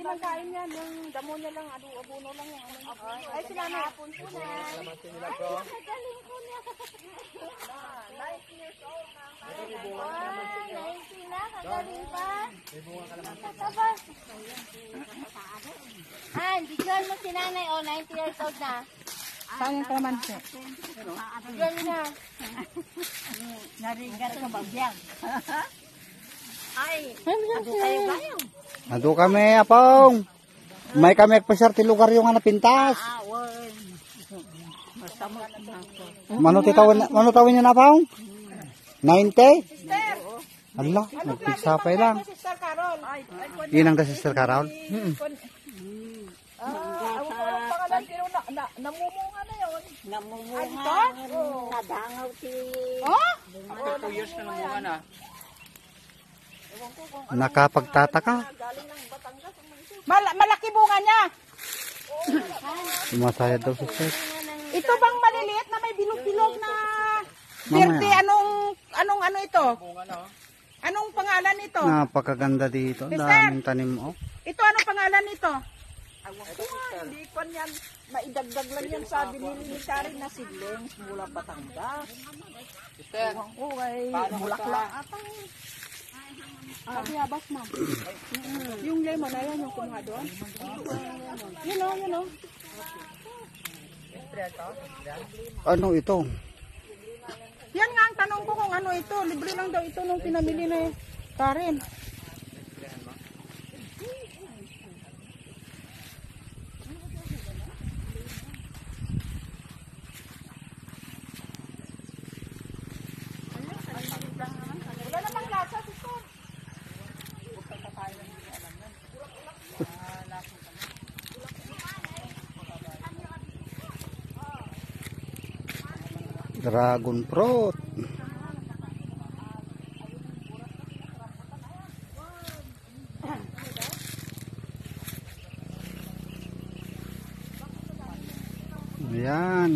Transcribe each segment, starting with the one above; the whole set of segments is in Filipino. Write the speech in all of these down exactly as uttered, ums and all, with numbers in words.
nang kain yan. Yung damo niya lang, ano, abono lang yan. Ay, sila na. Hapon po na. Ay, nagaling po niya. nine years old na. nineteen na, kagaling pa. Tapos. Ah, hindi dyan mo si nanay, oh, ninety years old na. Saan yung kalamansi? Dyan na. Narigat ka bagyang. Ay, ano kayo kayo? Ado kami, apong. May kami pasar ti lugar yung napintas. Ah, well. Masama na ako. Mano titawin, mano tawin niya na, apong? ninety? Allah, nagpigsapay lang. Sister Carol. Yun ang da Sister Carol? Hmm. Ah, ako ko lang pangalan, pero na, na, namumunga na yun. Namumunga. Nadangaw si... Oh? two years na namunga na. Nakapagtataka. Mal malaki bunga niya. Sumasaya daw si Sister. Ito bang maliliit na may bilog-bilog na verde? Anong, anong ano ito? Anong pangalan nito? Napakaganda dito. Daming tanim, oh. Ito anong pangalan nito? Ito nga, hindi ko yan. Maidagdag lang yan sa binili ni Karin na siblings mula Batangas. Sister, Oh, ay bulaklak atang. Ah, yabas ma'am. Yung lemon na yan yung kumuha doon. Yun o, yun o. Ano ito? Yan nga ang tanong ko kung ano ito. Libre lang daw ito nung pinamili na Karin. Wala namang lasa, sister. Dragon fruit. Ayan.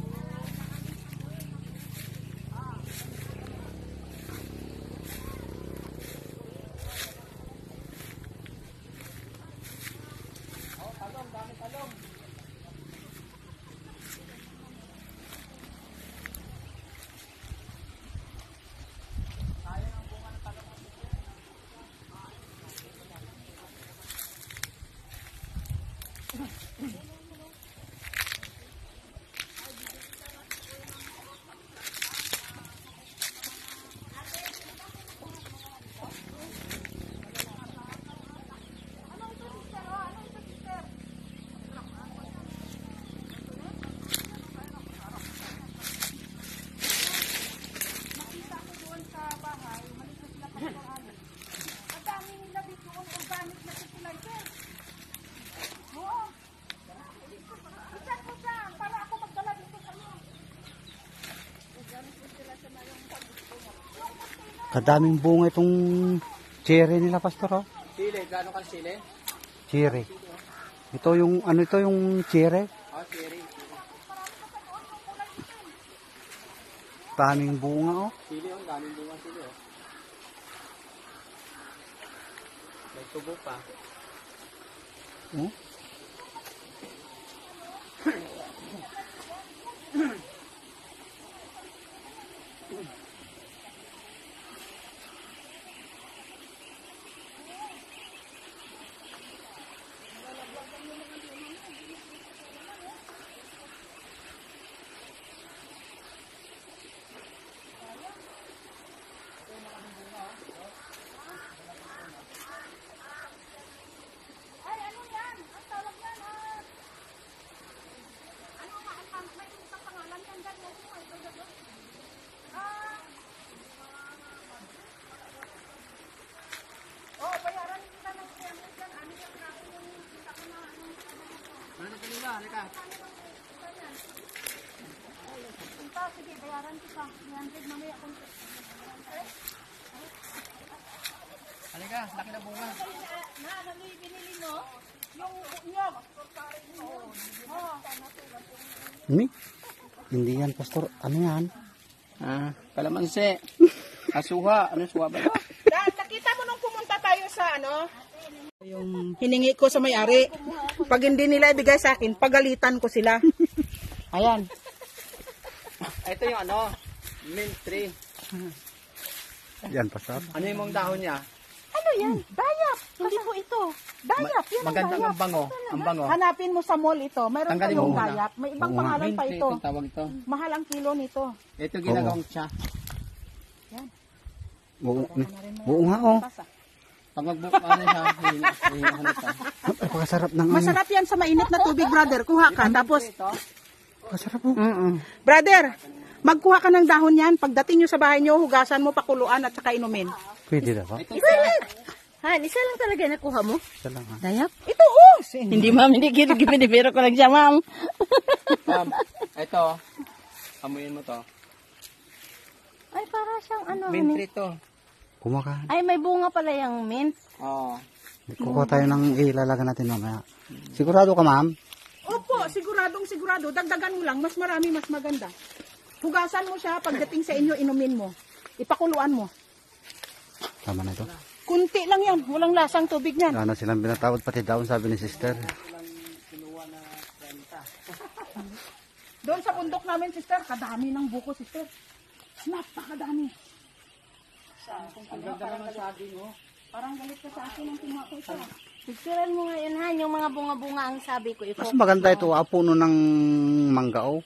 Kadaming bunga itong cherry nila, Pastor. Oh. sili, gano'n ka sili? Cherry. Ito yung, ano ito yung cherry? Oh, cherry. Daming bunga, oh. Sili, oh, daming bunga sili, oh. May tubo pa. Oh. Ano kanila? Halika. Punta, sige, bayaran ko pa. three hundred mamaya kung... Halika, laki na bunga. Na, ano yung binili mo? Yung nyog. Oh. Hindi. Hindi yan, Pastor. Ano yan? Ah, kalamansi. Asuha. Ano suha ba ito? Nakita mo nung pumunta tayo sa ano? Yung hiningi ko sa may-ari. Pag hindi nila ibigay sa akin, pagalitan ko sila. Ayan. Ito yung ano, mint tree. Yan, pasarap. Ano yung mong dahon niya? Ano yan? Dayap. Hindi po ito. Dayap. Yan ang Maganda dayap. ang bango. Ang bango. Hanapin mo sa mall ito. Mayroon Tanggalin kayong mo muna. dayap. May ibang Oo nga. pangalan Mint pa tree ito. itong tawag ito. Mahal ang kilo nito. Ito ginagawang siya. Oo, oo nga, oh. Pag magbuka ano siya, hihinahon ka. Napakasarap ng ano. Masarap yan sa mainit na tubig, brother. Kuha ka. Tapos, Masarap po. mm brother, magkuha ka ng dahon yan. Pagdating nyo sa bahay nyo, hugasan mo, pakuluan at saka inumin. Pwede na ba? Han, isa lang talaga nakuha mo? Isa lang, ha? Dayap? Ito, oh! Hindi ma'am, hindi kinigibinibiro ko lang siya ma'am. Ma'am, ito. Amuyin mo to. Ay, para siyang ano. Mint ano. tree to. Kumakain. Ay, may bunga pala yung mint. Oo. Kukuha tayo ng ilalaga natin mamaya. Sigurado ka, ma'am? Opo, siguradong sigurado. Dagdagan mo lang, mas marami, mas maganda. Hugasan mo siya, pagdating sa inyo, inumin mo. Ipakuluan mo. Tama na ito. Kunti lang yan, walang lasang tubig yan. Wala na silang binatawad pati daon, sabi ni sister. Doon sa bundok namin, sister, kadami ng buko, sister. Napakadami. Ang ganda naman sabi mo. Parang galit ka sa akin ang tumako ito. Picturean mo nga yun, Han. Yung mga bunga-bunga ang sabi ko. Mas Ito. maganda ito, ah, puno ng mangga, oh.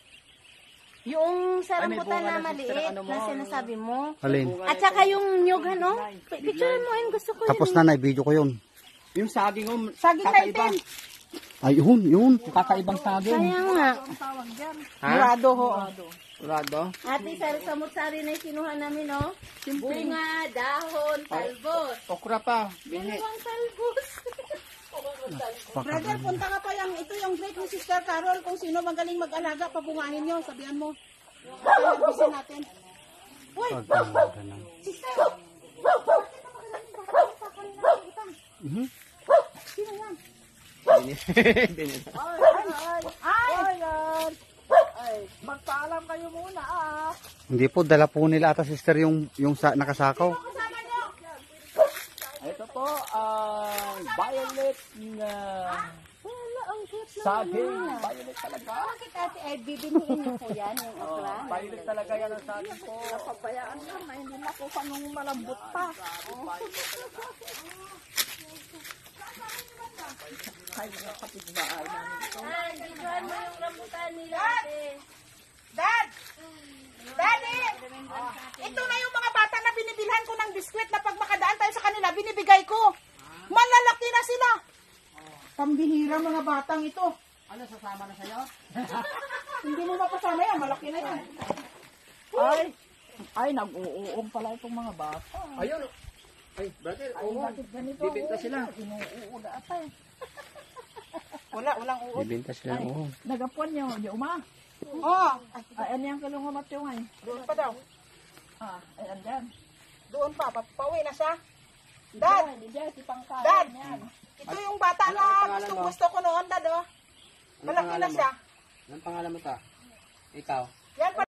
Yung Ay, may sarambutan bunga na na, sister, maliit ano mo? na sinasabi mo. Alin? At saka yung nyug, ano? Picturean mo yun, gusto ko Tapos yun. na na, video ko yun. Yung saging mo, Saging na kakaiba. itim. Ay, yun, yun. Kakaibang saging. Kaya nga. Ha? Murado, ho. Urado? Ate, sa samut-sari na yung kinuha namin, no? Bunga, dahon, talbos. Okra pa. Bini. Dalawang talbos. Brother, punta ka pa yung, ito yung break ni Sister Carol. Kung sino magaling mag-alaga, pabungahin nyo. Sabihan mo. Servicein natin. Uy, Pagkaganda ng... sister! Mhm. Sino yan? Bini. Bini. Ay! Ay! Ay! Magpaalam kayo muna, ah. Hindi po, dala po nila ata sister yung, yung sa, nakasakaw. Kasama nyo! Ito po ang violet na Wala, ang cute naman. saging. Violet talaga. Bakit ate, ay bibiniin niyo po yan, yung okra? Violet talaga yan ang saging po. Pabayaan na, may hindi nakuha nung malambot pa. Ah, diguan mo yung rambutan nila, ate. Dad! Daddy! Ito na yung mga bata na binibilhan ko ng biskwit na pag makadaan tayo sa kanila, binibigay ko. Malalaki na sila. Pambihira mga batang ito. Ano, sasama na sa'yo? Hindi mo mapasama yan, malaki na yan. Ay, ay, nag-uuong pala itong mga bata. Ayun. Ay, brother, oo. Ganito, Bibinta sila. inuuong na ata eh. Wala, walang uod. Bibinta sila, oo. Nagapuan niyo, di uma. Oh, Ay, ano yung kalunga matyo nga eh. doon pa daw. Ah, ay, andyan. Doon pa, pauwi na siya. Dad! Hindi dyan, si Pangkain Dad! yan. Ito yung bata Ano na ang pangalan gusto mo? gusto ko noon, Dad, oh. Anong Malaki pangalan na mo? siya. Anong pangalan mo ta? Ikaw? Yan pa.